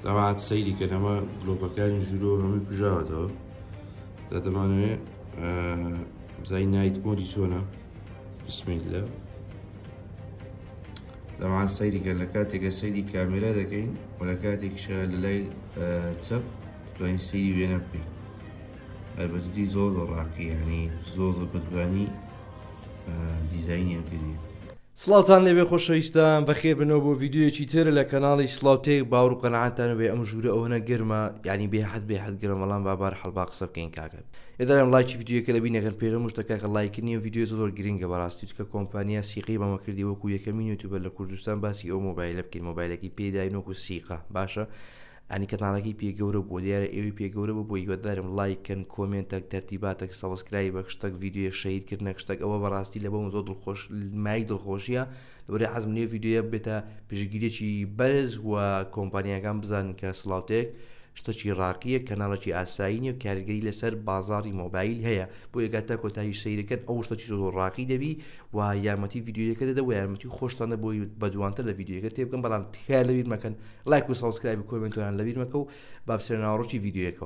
دەمات سەیری کە ئەمە گلۆپەکانی ژوورۆ هەمووی کوژاوەتەوە دەمانوێت بزای نایت مۆدی چۆنە بسمیلە دەمات سەیریکە لە کاتێکە سەیری کامێرا دەکەین و لە کاتێکشە لە لای چەپ توانین سەیری وێنە بکەین هەربەجدی زۆر ڕاقی یعنی زۆر بەجوانی دیزاینیان کردی. سڵاوتان لێبێ خۆشەویستان بەخێر بنەوە بۆ ڤیددیویەکی ترە لە کەناڵی سڵاوتێک باوڕ و قەنەعاتتان بێ ئەم ژوورە ئەوەنە گەرمە یعنی بێحەد گەرم بەڵام بابار هەڵبا قسە بکەین کاکە ئێدارم لایکی ڤیددیوەکە لە بینەکەن پێشەم شتە کاکە لایکردنی و ڤیددیو زۆر گرنگە بەڕاستی چکە کۆمپانیا سیقی بەمە کردی وەکو یەکەمین یوتیوبەر لە کوردستان باسی ئەو مۆبایلە بکەین مۆبایلەکی پێداین وەکو سیقە باشە ئەنی کەتانەکەی پێگەورە بۆ دیارە ئێوەی پێگەورە بۆ یوەدارم لایکن کۆمنتێک تەرتیباتێک سەبسکرایب بە شتێک ڤیددیو شەیرکردنە شتێک ئەوە بەڕاستی لە بەم زۆر دڵخۆش مای دڵخۆشیە لەبەرێ حەزم لێ ڤیددیوە بێتە پشگیرێکی بەرز و کۆمپانیەکان بزانن کە سڵاوتێک شتێکی ڕاقیە کەناڵێکی ئاساییە و کارگەری لەسەر بازاری مۆبایل هەیە بۆ یەکاتە کۆتایی سەیرەکەن ئەو شتێکی زۆر ڕاقی دەبی و یارمەتی ڤیددیوەکە دەدا و یارمەتی خۆشتانە بۆی بەجوانتر لە ڤیددیوەکە تێبکەن بەڵام تکایە لەبیر مەکەن لایک و سابسکرایب و کۆمنتۆیان لەبیر مەکە و با بچێنە ناوەڕۆکی ڤیددیوەکەەوە.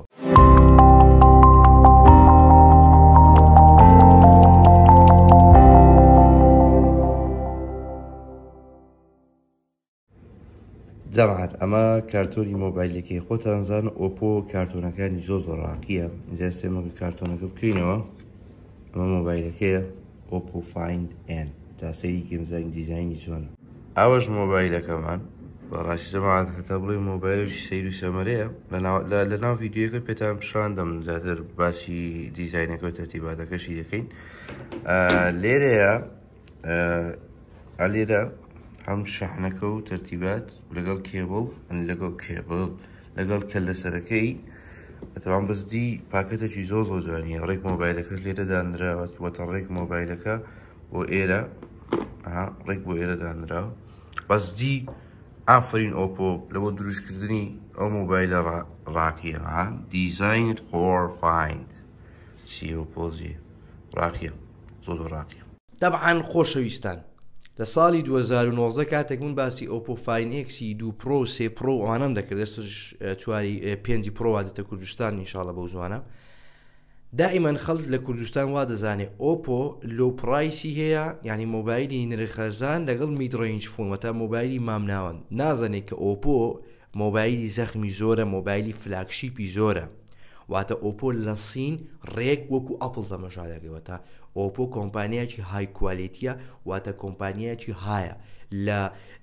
جەماعەت ئەمە کارتۆنی مۆبایلەکەی خۆتانزان ئۆپۆ کارتۆنەکانی زۆر ڕاقیە اینجا سێمەکە کارتۆنەکە بکەینەوە ئەمە مۆبایلەکەیە ئۆپۆ فایند ئێن تا سەیریکەم زانین دیزاینی چۆنە ئەوەش مۆبایلەکەمان بەڕاستی جەماعەت هەتا بڵێ مۆبایلەشی سەیر و سەمەرەیە لە ناو ڤیددیوەکە پێتان پیشاندەم زیاتر باسی دیزاینەکە و تەرتیباتەکەشی دەکەین لێرەیە لێرە هەم شەحنەکە و تەرتیبات لەگەڵ کێبڵ لەگەڵ کێبڵ لەگەڵ کەلەسەرەکەی ئەتەوان بەزدی پاکەتێکی زۆر جوانیە ڕێک مۆبایلەکەش لێرە دانراوە وەتە ڕێک مۆبایلەکە بۆ ئێرە ڕێک بۆ ئێرە دانراوە بەزدی ئافرین ئۆپۆ لە بۆ دروستکردنی ئەو مۆبایلە ڕاقیە دیزاینت فۆر فایند چی ئۆپۆزیە ڕاقیە زۆر ڕاقیە. تەبعاً خۆشەویستان لە ساڵی 2019 کاتێک من باسی ئۆپۆ فاین ئێکسی 2 پرۆ 3 پرۆ ئەوانەم دەکرد چواری 5 پرۆ وادەتە کوردستان ئینشاڵە بەو زوانە دائیمەن خەڵک لە کوردستان وا دەزانێت ئۆپۆ لۆ پرایسی هەیە یعنی مۆبایلی نرخەرزان لەگەڵ میدڕێنج فۆنوەتە مۆبایلی مامناوەن نازانێت کە ئۆپۆ مۆبایلی زەخمی زۆرە مۆبایلی فلاگشیپی زۆرە واتە ئۆپۆ لە سین ڕێک وەکو ئەپڵ دەمەژادەکەوەتە ئۆپۆ کۆمپانیایکی های کوالیتیە واتە کۆمپانیایکی هایە لە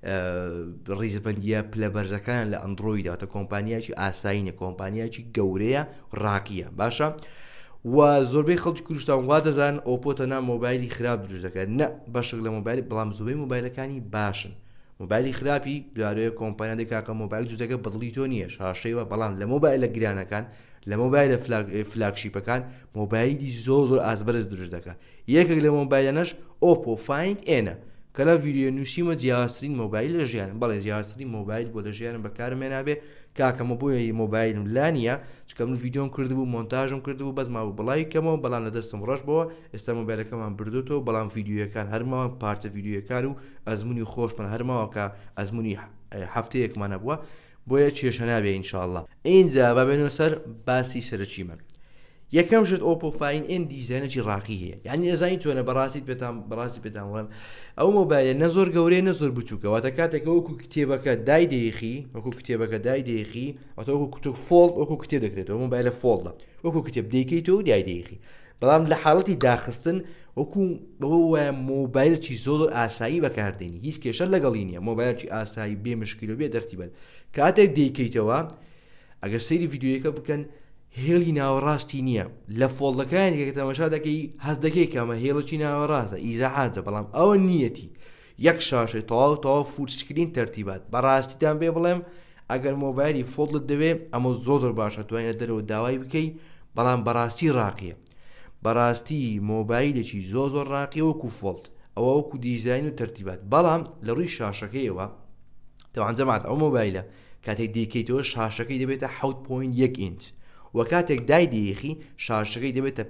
ڕیزبندیە پلە بەرزەکان لە ئەندرۆیدا واتە کۆمپانیایکی ئاساینە کۆمپانیایکی گەورەیە ڕاقیە باشە و زۆربەی خەڵکی کوردستان وا دەزان ئۆپۆ تەنها مۆبایلی خراپ دروست دەکات نە بەشێک لە مۆبایل بەڵام زۆربەی مۆبایلەکانی باشن مۆبایلی خراپی دوارەیە کۆمپانیا دەکاکە مۆبایل جوزەکە بەدڵی تۆ نییە شاشەیەوە بەڵام لە مۆبایلە گرانەکان لە مۆبایلە فلاگشیپەکان مۆبایلی زۆر ئازبەرز دروست دەکات یەکێک لە مۆبایلەنەش ئۆپۆ فایند ئێنە کە لە ڤیددیۆ نووسیمە جیاوازترین مۆبایل لە ژیانم بەڵێ جیاوازترین مۆبایل بۆ لە ژیانم بەکارمێنابێ کاکەمە بۆی مۆبایلم لا نییە چکە من ڤیددیۆم کردبوو مۆنتاژم کردبوو بەس ماوە بڵاوی کەمەوە بەڵام لە دەستم ڕۆژ بەوە ئێستا مۆبایلەکەمان بردوتەوە بەڵام ڤیددیۆیەکان هەرماوە پارتە ڤیددیۆکار و ئەزمموی خۆشمان هەرماوە کە ئەزمموی هەفتەیەکمانە بووە بۆیە کێشە نابێ ئینشاءڵڵا اینجا بابێنەوە سەر باسی سەرچیمە یەکەم شت ئۆپۆ فاین ئێن دیزاینێکی ڕاقی هەیە یعنی ئەزانی تۆنە بەڕاستی پێتان وڵم ئەو مۆبایلە نە زۆر گەورەیە نە زۆر بچووکە واتە کاتێکە وەکو کتێبەکە دای دەیخی وەکو کتێبەکە دای دەیخی واتە وەکو کتێب فۆڵد وەکو کتێب دەکرێتەوە مۆبایلە فۆڵدە وەکو کتێب دەیکەیتەوە دای دەیخی بەڵام لە حاڵەتی داخستن وەکو بەوە مۆبایلێکی زۆر ئاسایی بەکاردێنی هیچ کێشە لەگەڵی نییە مۆبایلێکی ئاسایی بێ مشکل و بێ دەرتیبەت کاتێک دەیکەیتەوە ئەگەر سەیری ڤیددیۆیەکە بکەن هێڵی ناوەڕاستی نییە لە فۆڵدەکانی تەماشا دەکەی هەست دەکەی کەمە هێڵکی ناوەڕاستە ئیزاحاتە بەڵام ئەوە نیەتی یەک شاشە تەواو فوتسکرین تەرتیبات بەڕاستیتان بێ بڵێم ئەگەر مۆبایلی فۆڵت دەوێت ئەمە زۆر باشە توانێت دەرەوە داوای بکەی بەڵام بەڕاستی ڕاقیە بەڕاستی مۆبایلێکی زۆر ڕاقی وەکو فۆڵت ئەوە وەکو دیزاین و تەرتیبات بەڵام لە ڕووی شاشەکەیەوە تەوان جەماعەت ئەو مۆبایلە کاتێک دەیکەیتەوە شاشەکەی دەبێتە 7.1 ئینچ و کاتێک دای دەیەخی شاشەکەی دەبێتە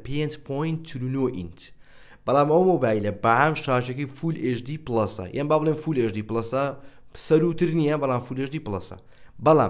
5.49 ئینچ بەڵام ئەو مۆبایلە بەعام شاشەکەی فول HD پلسە یان با بڵێن فول HD پلسە سەروتر نییە بەڵام فول HD پلسە بەڵام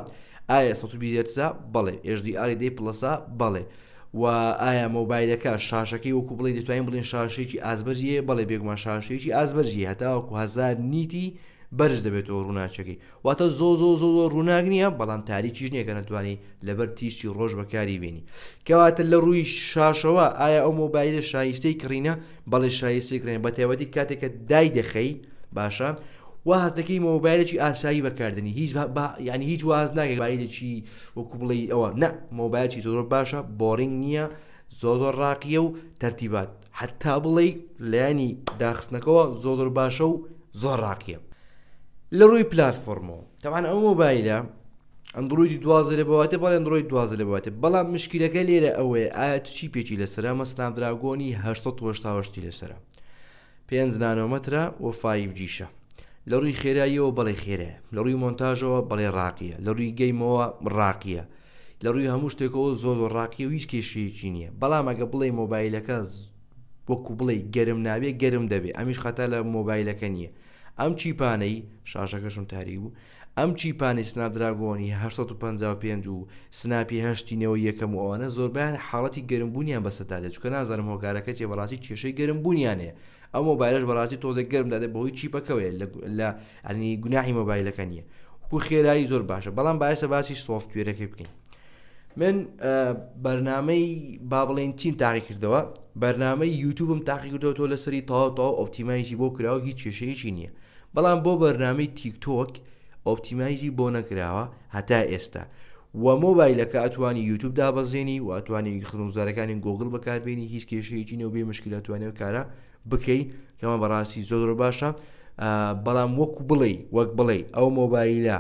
ئایا 120 بەڵێ HDR دێ پلسا بەڵێ و ئایا مۆبایلەکە شاشەکەی وەکو بڵێ دەتوانین بڵێن شاشەیەکی ئازبەرجیە بەڵێ بێگومان شاشەیەکی ئازبەرجی هەتاوەکو 1000 نیتی بەرز دەبێتەوە ڕووناچەکەی واتە زۆ ڕووناک نییە بەڵام تاریکیش نییە کە نەتوانانی لەبەر تیشتی ڕۆژ بەکاری بێنی کەواتە لە ڕووی شاشەوە ئایا ئەو مۆبایلە شایستەی کڕینە بەڵێ شایستی کڕێن بە تایبەتی کاتێککە دای دەخەی باشە و هەستەکەی مۆبایلێکی ئاسایی بەکاردنی ینی هیچ واز ناگە بایلێکی وەکو بڵێ ئەوە نە مۆبایلکی زۆر باشە بۆڕنگ نییە زۆر ڕاقیە و تەرتیبات حتا بڵێ لایانی داخستنەکەەوە زۆر باشە و زۆر ڕاقیە لە ڕووی پلتفۆرمەوە تاوان ئەو مۆبایلە ئەندرویدی 12 لە بەواتە بەڵێ ئەندروید 12 لە بەواتە بەڵام مشکلەکە لێرە ئەوەیە ئایا چی پێچی لەسرە مە سنابدراگۆنی 888 لەسرە 5 نانۆمەترە و 5Gشە لە ڕووی خێراییەوە بەڵێ خێرەیە لە ڕووی مۆنتاژەوە بەڵێ ڕاقیە لە ڕووی گەیمەوە ڕاقیە لە ڕووی هەموو شتێکەوە زۆر ڕاقیە و هیچ کێشەیەکی نییە بەڵام ئەگە بڵێ مۆبایلەکە وەکو بڵێ گەرم نابێ گەرم دەبێت ئەمیش خەتا لە مۆبایلەکە نییە ئەم چیپانەی شاشەکەشم تاریک بوو ئەم چیپانی سنابدراگۆنی 855 و سناپی هەشتینەوە یەکەم و ئەوانە زۆربیان حاڵەتی گەرمبوونیان بەسەدا دێت چکە نازانم هۆکارەکە چێ بەڕاستی کێشەی گەرمبوونیانەیە ئەو مۆبایلش بەڕاستی تۆزێک گەرم دادێت بەهۆی چیپەکەوەیە لە ئەنی گوناحی مۆبایلەکە نییە وەکو خێرایی زۆر باشە بەڵام باعثە باسی سۆفتوێرەکەی بکەین من بەرنامەی با بڵێن چیم تاقی کردەوە بەرنامەی یوتیوبم تاقی کردەوە تۆ لەسەری تەواو ئۆپتیمایزی بۆ کراوە هیچ کێشەیەکی نییە بەڵام بۆ بەرنامەی تیکتۆک ئۆپتیمایزی بۆ نەکراوە هەتا ئێستا و مۆبایلەکە ئەتوانی یوتیوب دابەزێنی و ئەتوانی خزمەتگوزارەکانی گۆگڵ بەکاربێنی هیچ کێشەیەکی نەو بێ مشکلە توانێت کارە بکەی کەمە بەڕاستی زۆر باشە بەڵام وەکو وەک بڵێ ئەو مۆبایلە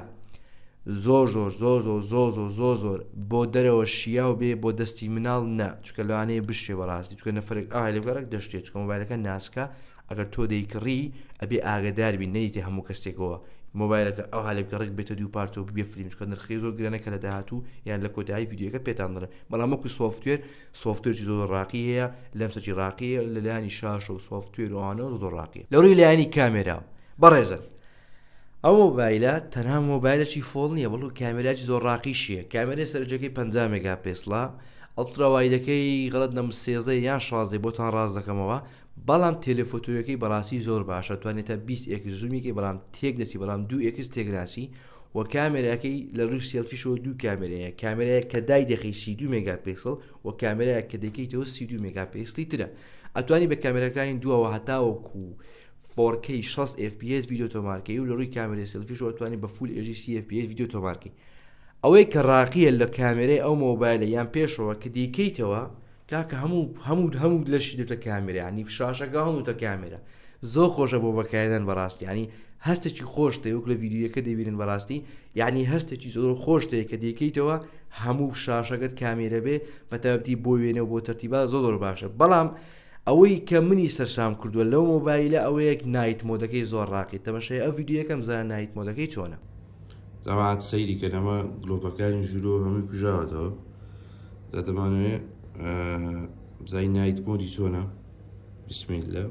زۆر بۆ دەرەوە شیاو بێ بۆ دەستی مناڵ نە چکە لەوانەیە بشتێ بەڕاستی چکە نەفرێک لەگەڕێک دەشتێت چکە مۆبایلەکە ناسکە ئەگەر تۆ دەیکڕی ئەبێ ئاگدار بین نەیتێ هەموو کەسێکەوە مۆبایلەکە ئەو هەلێبگەڕێک بێتە دوو پارتەوە بێ فریم چکە نرخی زۆر گرانەکە لە داهاتوو یان لە کۆتایی ڤیدیۆەکە پێتان دەڵێن بەڵام وەکو سۆفتوێری زۆر ڕاقی هەیە لەمسەی ڕاقیە لەلایانی شاشە و سۆفتوێر وانەوە زۆر ڕاقیە لە ڕووی لایانی کامێرا بەڕێزن ئەو مۆبایلە تەنها مۆبایلەکی فۆڵ نییە بەڵکو کامێراکی زۆر ڕاقیشیە کامێرای سەرجەکەی 50 مێگاپیکسڵە ئەڵتراوایدەکەی غەڵەت نەم 13 یان 16 بۆتان ڕاست دەکەمەوە بەڵام تێلەفۆتۆیەکەی بەڕاستی زۆر باشە توانێتە 20x زوومیەکەی بەڵام تێک دەچی بەڵام 2x تێکراسی و کامێراکەی لە ڕووی سێلفیشەوە دوو کامێرەیە کامێرەیە کە دای دەخی 32 مێگاپیکسڵ و کامێرەیە کە دەکەیتەوە 32 مێگاپیکسلی ترە ئەتوانی بە کامێرەکانی دووەوە هەتاوەکو 4K 60 FPS ڤیدیۆ تۆمارکەی و لە ڕووی کامێرەی سێلفیشەوە ئەتوانی بە فول HD 30 FPS ڤیدیۆ تۆمارکەی ئەوەی کە ڕاقیە لە کامێرەی ئەو مۆبایلە یان پێشەوە کە دیکەیتەوە کاکە هەموو لەشی دێتە کامێرە ینی شاشەکە هەمووتە کامێرە زۆر خۆشە بۆ بەکاردن بەڕاستی ینی هەستێکی خۆشتەیە وەک لە ڤیدیۆیەکە دەبینن بەڕاستی یعنی هەستێکی زۆر خۆشتەیە کە دیکەیتەوە هەموو شاشەکەت کامێرە بێ بە تایبەتی بۆ وێنە و بۆ تەرتیبات زۆر باشە بەڵام ئەوەی کە منی سەرسام کردووە لەو مۆبایلە ئەوەیەک نایت مۆدەکەی زۆر ڕاقی تەمەشای ئەو ڤیدیۆیەکەم زانە نایت مۆدەکەی چۆنە دەمات سەیری کە نەمە گلۆپەکانی ژوورۆ هەمووی کوژاوەتەوە دەتەمانوێت بزای نایت مۆدی چۆنە بسمیلە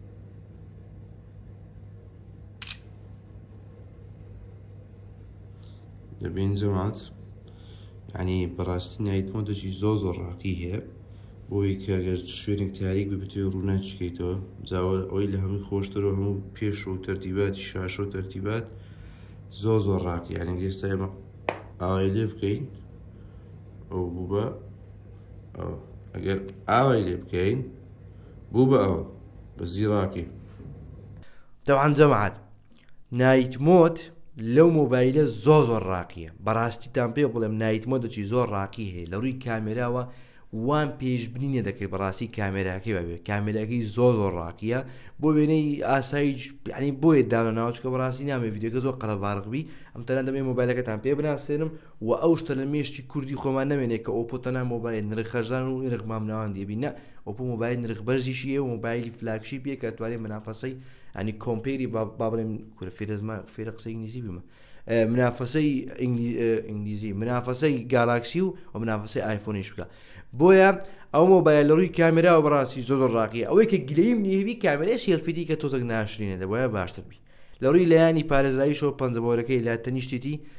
دەبین جەمات ینی بەڕاستی نایت مۆدەکی زۆر ڕاقی هەیە بۆی کە ئەگەر شوێنێک تاریک ببێتێ ڕووناچکەیتەوە جاوە ئەوەی لە هەمووی خۆشترەوە هەموو پێش و تەرتیباتی شاشە و تەرتیبات زۆر ڕاقی یعنی ئێستا ئێمە ئاوای لێ بکەین ئەو بوو بە ئەگەر ئاوای لێ بکەین بوو بە ئەوە بەزی ڕاقی تەوان جەماعەت نایت مۆد لەو مۆبایلە زۆر ڕاقیە بەڕاستیتان پێ بڵێم نایت مۆدەکی زۆر ڕاقی هەیە لە ڕووی کامێراوە وان پێشبینی دەکەی بەڕاستی کامێراکەی بەبێ کامێراکەی زۆر ڕاقیە بۆ وێنەی ئاسایی ینی بۆیە داە ناوچکە بەڕاستی نامێ ڤیدیۆکە زۆر قەڵەبارغبی ئەم تەنان دەمێ مۆبایلەکەتان پێ بناسێنم و ئەو شتە لە مێشتی کوردی خۆمان نامێنێت کە ئۆپۆ تەنان مۆبایل نرخ خەرجدان و نرخ مامناوان دێبی نە ئۆپۆ مۆبایل نرخ بەرزیشیە و مۆبایلی فلاگشیپیە کە توانێت منافەسەی ینی کۆمپێری با بڵێم کورە فێرە قسەی ئینگلیزی بمە منافەسەی ئینگلیزی منافەسەی گالاکسی و منافەسەی ئایفۆنیش بکە بۆیە ئەو مۆبایل لە ڕووی کامێرا و بەڕاستی زۆر ڕاقیە ئەوەی کە گلەیم نیهوی کامێرای سێلفیدی کە تۆزێک ناشرینە دەبایە باشتر بی لە ڕووی لایانی پارێزراییشەوە پەنجەمەوەرەکەی لا تەنیشتێتی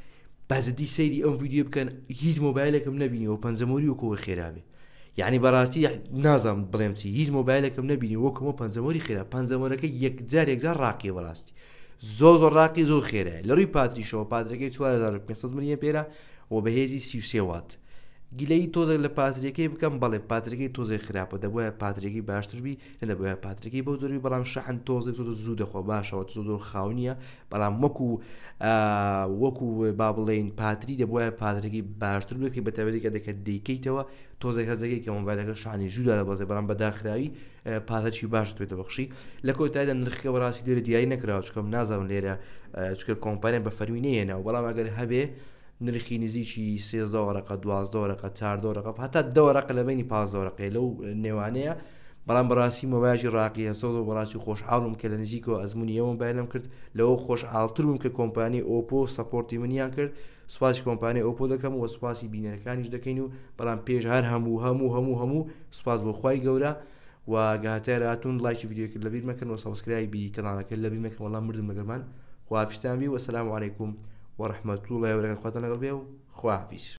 بازدی سەیری ئەم ڤیددیو بکەن هیچ مۆبایلێکم نبینی و پەنجەمۆری وەکەوە خێرابێ یعنی بەڕاستی نازانم بڵێم چی هیچ مۆبایلێکم نبینی وەکەمە پەنجەمۆری خێرا پەنجەمۆرەکە یەکجار ڕاقی بەڕاستی زۆر ڕاقی زۆر خێرایە لە ڕووی پاتریشەوە پاترەکەی 4500 ملیە پێرە و بەهێزی 33 وات گیلەی تۆزێک لە پاتریەکەی بکەم بەڵێ پاترەکەی تۆزێک خراپە دەبواە پاترێکی باشتربی دەبواە پاترێکی بەو زۆربی بەڵام شەحن تۆزێک تۆ زوو دەخۆ باشەوە تۆ زۆر خاونیە بەڵام وەکو با بڵێن پاتری دەبواە پاترێکی باشتر بکەی بە تەبێتێکە دەکە دەیکەیتەوە تۆزێک هەز دەکەی کە مۆبایلەکە شانی ژوودا لە بەزێ بەڵام بەداخراوی پاتەچی باش توێتە بەخشی لە کۆتایدا نرخەکە بەڕاستی دێرە دیاری نەکراوە چکەم نازانم لێرە چکە کۆمپانیان بە فەرمینەیەنەوە بەڵام ئەگەر هەبێ نرخی نزیکی 13 ورقە 12 ورقە 4 ورقە هەتا 10 ورقە لە بینی 15 ورقەیە لەو نێوانەیە بەڵام بەڕاستی مۆبایلی ڕاقیە زۆر بەڕاستی خۆشحاڵم کە لە نزیکەوە ئەزمموی ئەوە مۆبایلم کرد لەوە خۆشحاڵتر بووم کە کۆمپانی ئۆپۆ سەپۆرتی منیان کرد سوپاسی کۆمپانی ئۆپۆ دەکەم و سوپاسی بینەرەکانیش دەکەین و بەڵام پێش هەر هەموو سوپاس بۆ خوای گەورە و گاتێر هاتوون لایکی ڤیدیۆ کرد لەبیر مەکەن و سابسکرایبی کەناڵەکە لەبیر مەکەن وەڵام مردم لەگەڵمان خواافیشتان بی وەسەلام عەلەیکوم ورحمة الله وبركاته. خواتنا قلبي وخوافيس.